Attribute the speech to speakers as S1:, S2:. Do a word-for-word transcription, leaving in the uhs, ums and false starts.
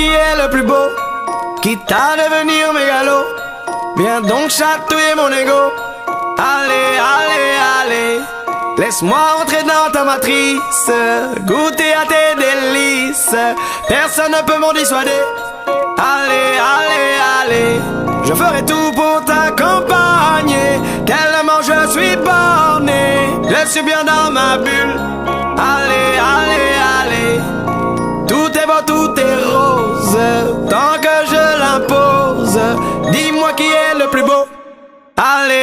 S1: qui est le plus beau, quitte à devenir mégalo. Viens donc chatouiller mon ego. Allez, allez, allez, laisse-moi entrer dans ta matrice, goûter à tes délices. Personne ne peut m'en dissuader. Allez, allez, allez, je ferai tout pour t'accompagner. Tellement je suis borné, je suis bien dans ma bulle. Allez, allez, allez, tout est beau, tout est rose, tant que je l'impose. Dis-moi qui est le plus beau. Allez.